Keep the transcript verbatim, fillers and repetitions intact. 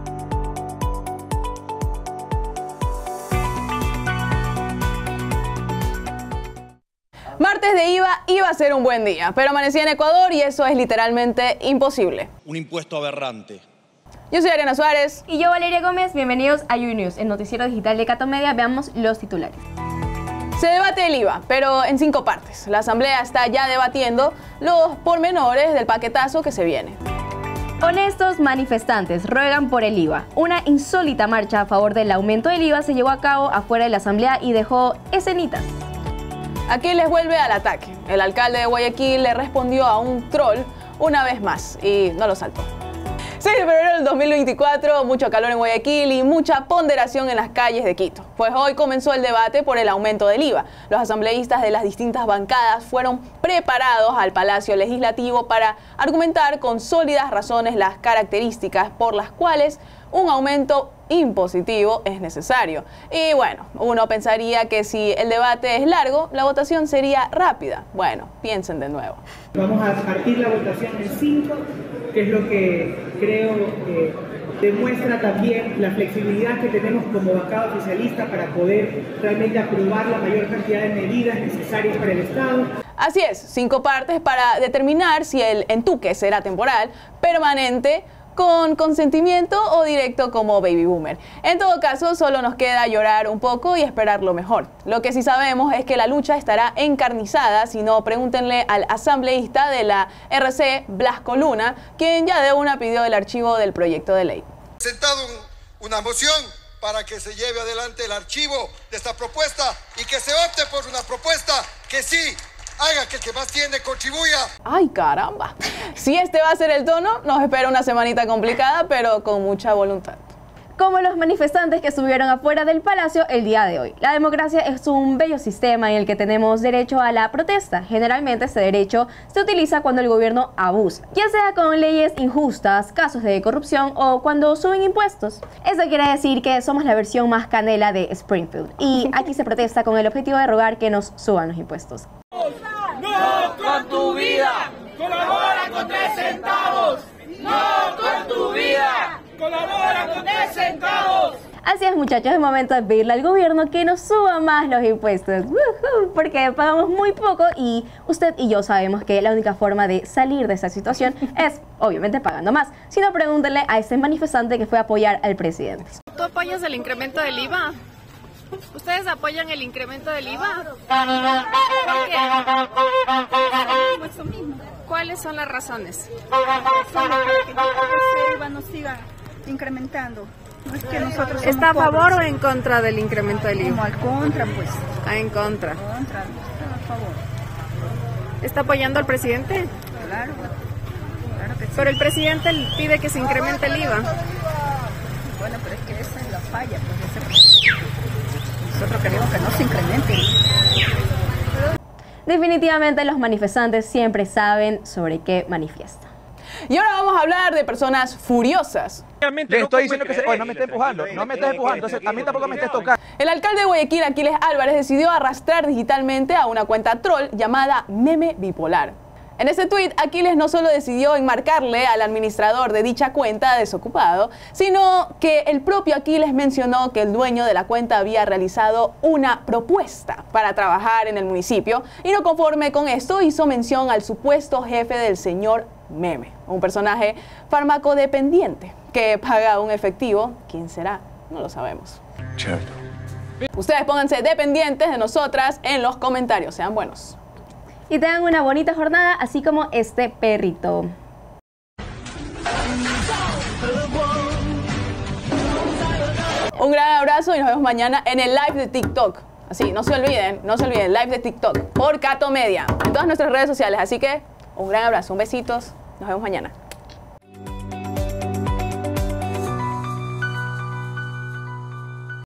Martes de I V A iba a ser un buen día, pero amanecía en Ecuador y eso es literalmente imposible. Un impuesto aberrante. Yo soy Ariana Suárez. Y yo, Valeria Gómez. Bienvenidos a YouNews, el noticiero digital de Catomedia. Veamos los titulares. Se debate el I V A, pero en cinco partes. La Asamblea está ya debatiendo los pormenores del paquetazo que se viene. Honestos manifestantes ruegan por el I V A. Una insólita marcha a favor del aumento del I V A se llevó a cabo afuera de la Asamblea y dejó escenitas. Aquí les vuelve al ataque. El alcalde de Guayaquil le respondió a un troll una vez más y no lo saltó. seis de febrero del dos mil veinticuatro, mucho calor en Guayaquil y mucha ponderación en las calles de Quito. Pues hoy comenzó el debate por el aumento del I V A. Los asambleístas de las distintas bancadas fueron preparados al Palacio Legislativo para argumentar con sólidas razones las características por las cuales un aumento impositivo es necesario. Y bueno, uno pensaría que si el debate es largo, la votación sería rápida. Bueno, piensen de nuevo. Vamos a partir la votación en cinco, que es lo que creo que demuestra también la flexibilidad que tenemos como bancada oficialista para poder realmente aprobar la mayor cantidad de medidas necesarias para el Estado. Así es, cinco partes para determinar si el entuque será temporal, permanente, con consentimiento o directo como baby boomer. En todo caso, solo nos queda llorar un poco y esperar lo mejor. Lo que sí sabemos es que la lucha estará encarnizada, si no, pregúntenle al asambleísta de la R C, Blasco Luna, quien ya de una pidió el archivo del proyecto de ley. Presentado un, una moción para que se lleve adelante el archivo de esta propuesta y que se opte por una propuesta que sí haga que el que más tiene contribuya. ¡Ay, caramba! Si este va a ser el tono, nos espera una semanita complicada, pero con mucha voluntad. Como los manifestantes que estuvieron afuera del palacio el día de hoy. La democracia es un bello sistema en el que tenemos derecho a la protesta. Generalmente este derecho se utiliza cuando el gobierno abusa, ya sea con leyes injustas, casos de corrupción o cuando suben impuestos. Eso quiere decir que somos la versión más canela de Springfield. Y aquí se protesta con el objetivo de rogar que nos suban los impuestos. No con tu vida, colabora con tres centavos. No con tu vida, colabora con tres centavos. Así es, muchachos, es momento de pedirle al gobierno que nos suba más los impuestos, ¡Woohoo! Porque pagamos muy poco y usted y yo sabemos que la única forma de salir de esa situación es, obviamente, pagando más. Si no, pregúntenle a ese manifestante que fue a apoyar al presidente. ¿Tú apoyas el incremento del I V A? ¿Ustedes apoyan el incremento del I V A? ¿Por qué? ¿Cuáles son las razones? Para que ese I V A no siga incrementando. No es que nosotros somos ¿Está a favor pobres. o en contra del incremento del I V A? Como al contra, pues. Ah, en contra. Contra, no está a favor. ¿Está apoyando al presidente? Claro, claro que sí. Pero el presidente pide que se incremente el I V A. Bueno, pero es que esa es la falla, pues, ese presidente. Nosotros queremos que no se incremente. Definitivamente los manifestantes siempre saben sobre qué manifiestan. Y ahora vamos a hablar de personas furiosas. Le estoy diciendo que se... Oye, no me estés empujando, no me estés empujando, entonces a mí tampoco me estés tocando. El alcalde de Guayaquil, Aquiles Álvarez, decidió arrastrar digitalmente a una cuenta troll llamada Meme Bipolar. En ese tuit, Aquiles no solo decidió enmarcarle al administrador de dicha cuenta desocupado, sino que el propio Aquiles mencionó que el dueño de la cuenta había realizado una propuesta para trabajar en el municipio y no conforme con esto hizo mención al supuesto jefe del señor Meme, un personaje farmacodependiente que paga un efectivo. ¿Quién será? No lo sabemos. Cierto. Ustedes pónganse dependientes de nosotras en los comentarios. Sean buenos. Y tengan una bonita jornada, así como este perrito. Un gran abrazo y nos vemos mañana en el live de TikTok. Así, no se olviden, no se olviden, live de TikTok por Catomedia en todas nuestras redes sociales. Así que un gran abrazo, un besitos, nos vemos mañana.